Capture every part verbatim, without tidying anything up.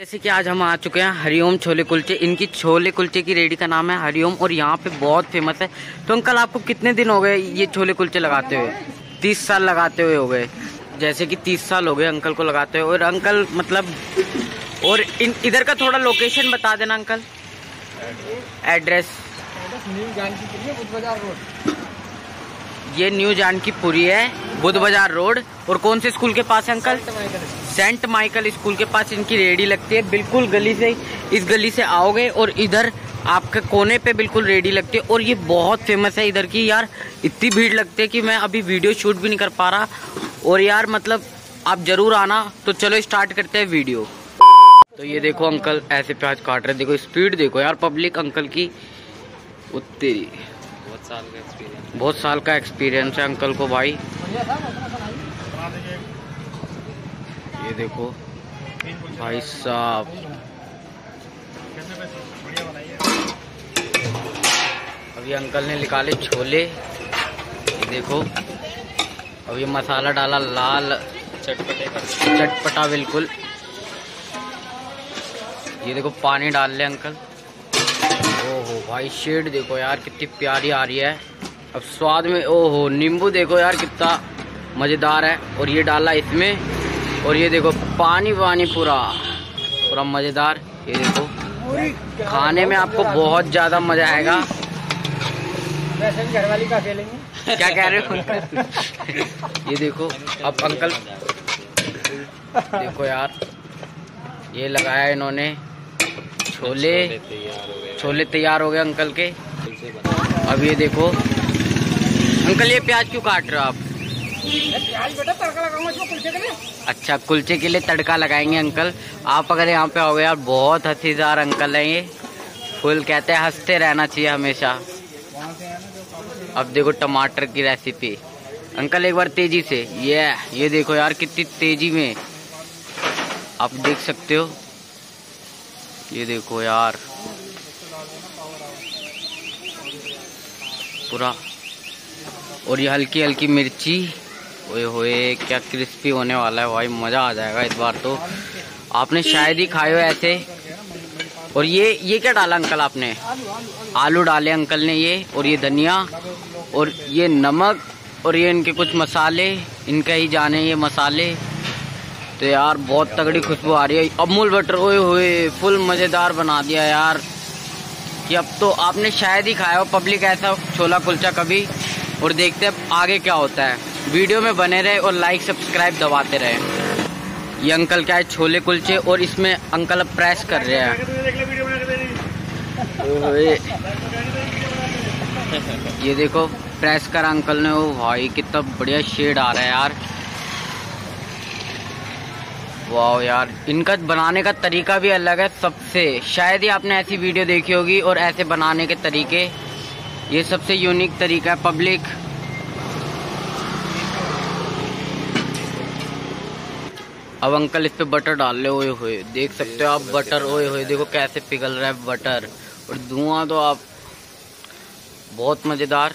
जैसे कि आज हम आ चुके हैं हरिओम छोले कुलचे। इनकी छोले कुलचे की रेडी का नाम है हरिओम और यहाँ पे बहुत फेमस है। तो अंकल आपको कितने दिन हो गए ये छोले कुलचे लगाते हुए? तीस साल लगाते हुए हो गए। जैसे कि तीस साल हो गए अंकल को लगाते हुए। और अंकल मतलब और इन इधर का थोड़ा लोकेशन बता देना uncle. Address new Janakpuri Buddh Bazar road. ये न्यू जानकीपुरी है, बुद्ध बाजार रोड। और कौन से स्कूल के पास है अंकल? सेंट माइकल स्कूल के पास इनकी रेडी लगती है। बिल्कुल गली से, इस गली से आओगे और इधर आपके कोने पे बिल्कुल रेडी लगती है। और ये बहुत फेमस है इधर की यार। इतनी भीड़ लगती है कि मैं अभी वीडियो शूट भी नहीं कर पा रहा। और यार मतलब आप जरूर आना। तो चलो स्टार्ट करते हैं वीडियो। तो ये देखो अंकल ऐसे प्याज काट रहे। देखो स्पीड देखो यार पब्लिक अंकल की। उतनी बहुत साल का एक्सपीरियंस बहुत साल का एक्सपीरियंस है अंकल को भाई। ये देखो भाई साहब, अभी अंकल ने निकाले छोले। ये देखो अब ये मसाला डाला लाल चटपटे चटपटा बिल्कुल। ये देखो पानी डाल ले अंकल। ओहो भाई शेड देखो यार कितनी प्यारी आ रही है। अब स्वाद में ओहो नींबू देखो यार कितना मजेदार है। और ये डाला इसमें और ये देखो पानी पानी पूरा पूरा मजेदार। ये देखो खाने में आपको बहुत ज्यादा मजा आएगा। वैसे भी घरवाली का खेलेंगे। क्या कह रहे हो? ये देखो अब अंकल देखो यार ये लगाया इन्होंने छोले। छोले तैयार हो गए अंकल के। अब ये देखो अंकल ये प्याज क्यों काट रहे हो आप? प्याज बेटा तड़का लगाऊंगा इसको कुलचे के लिए। अच्छा कुलचे के लिए तड़का लगाएंगे अंकल। आप अगर यहाँ पे आओगे यार बहुत हंसीदार अंकल है ये। फुल कहते हैं हंसते रहना चाहिए हमेशा। अब देखो टमाटर की रेसिपी अंकल एक बार तेजी से। ये ये देखो यार कितनी तेजी में आप देख सकते हो। ये देखो यार पूरा। और ये हल्की हल्की मिर्ची। ओए होए क्या क्रिस्पी होने वाला है भाई, मजा आ जाएगा इस बार तो। आपने शायद ही खाए हो ऐसे। और ये ये क्या डाला अंकल आपने? आलू डाले अंकल ने ये। और ये धनिया और ये नमक और ये इनके कुछ मसाले, इनका ही जाने ये मसाले। तो यार बहुत तगड़ी खुशबू आ रही है। अमूल बटर ओए होए फुल मजेदार बना दिया यार कि अब तो आपने शायद ही खाया हो पब्लिक ऐसा छोला कुलचा कभी। और देखते हैं आगे क्या होता है। वीडियो में बने रहे और लाइक सब्सक्राइब दबाते रहे। ये अंकल क्या है छोले कुलचे और इसमें अंकल अब प्रेस कर रहे हैं। ये देखो प्रेस कर अंकल ने। ओ भाई कितना बढ़िया शेड आ रहा है यार। वाह यार इनका बनाने का तरीका भी अलग है सबसे। शायद ही आपने ऐसी वीडियो देखी होगी। और ऐसे बनाने के तरीके ये सबसे यूनिक तरीका है पब्लिक। अब अंकल इस पे बटर डाल ले। ओए होए देख सकते हो आप बटर। ओए होए देखो कैसे पिघल रहा है बटर। और धुआं तो आप बहुत मजेदार।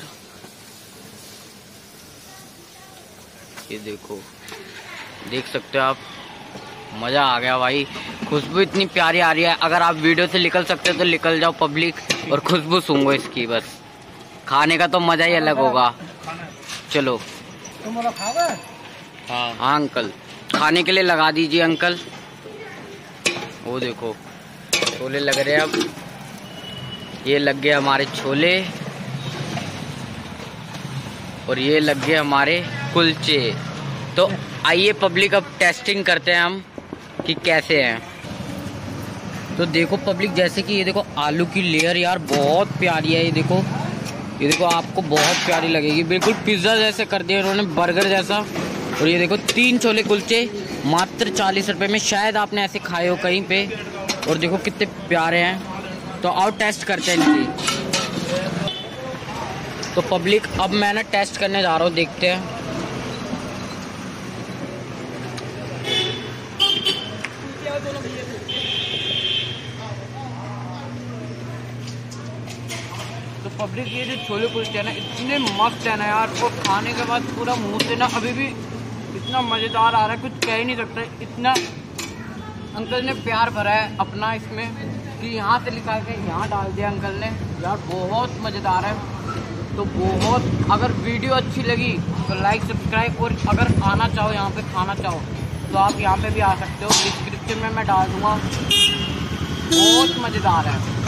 ये देखो देख सकते हो आप, मजा आ गया भाई। खुशबू इतनी प्यारी आ रही है। अगर आप वीडियो से निकल सकते हो तो निकल जाओ पब्लिक और खुशबू सूंघो इसकी। बस खाने का तो मजा ही अलग होगा। चलो हाँ हाँ अंकल खाने के लिए लगा दीजिए अंकल। वो देखो छोले लग रहे हैं। अब ये लग गए हमारे छोले और ये लग गए हमारे कुलचे। तो आइए पब्लिक अब टेस्टिंग करते हैं हम कि कैसे हैं। तो देखो पब्लिक जैसे कि ये देखो आलू की लेयर यार बहुत प्यारी है। ये देखो ये देखो आपको बहुत प्यारी लगेगी। बिल्कुल पिज्जा जैसे कर दिया इन्होंने, बर्गर जैसा। और ये देखो तीन छोले कुलचे मात्र चालीस रुपए में। शायद आपने ऐसे खाए हो कहीं पे। और देखो कितने प्यारे हैं। तो आओ टेस्ट करते हैं इनकी। तो पब्लिक अब मैं ना टेस्ट करने जा रहा हूँ, देखते हैं। तो पब्लिक ये जो छोले कुलचे है ना इतने मस्त है ना यार। और खाने के बाद पूरा मुंह से ना अभी भी इतना मज़ेदार आ रहा है कुछ कह ही नहीं सकता। इतना अंकल ने प्यार भरा है अपना इसमें कि यहाँ से लिखा के यहाँ डाल दिया अंकल ने। यार बहुत मज़ेदार है। तो बहुत, अगर वीडियो अच्छी लगी तो लाइक सब्सक्राइब, और अगर आना चाहो यहाँ पे खाना चाहो तो आप यहाँ पे भी आ सकते हो। डिस्क्रिप्शन में मैं डाल दूँगा। बहुत मज़ेदार है।